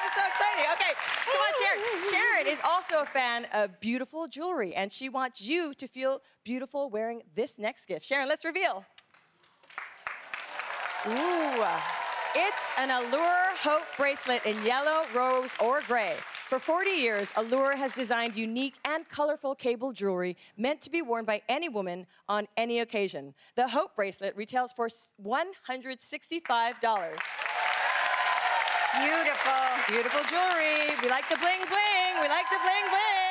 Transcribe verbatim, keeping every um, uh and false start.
so exciting. Okay, come on, Sharon. Sharon is also a fan of beautiful jewelry, and she wants you to feel beautiful wearing this next gift. Sharon, let's reveal. Ooh, it's an ALOR Hope bracelet in yellow, rose, or gray. For forty years, ALOR has designed unique and colorful cable jewelry meant to be worn by any woman on any occasion. The Hope bracelet retails for one hundred sixty-five dollars. Beautiful. Beautiful jewelry. We like the bling bling. We like the bling bling.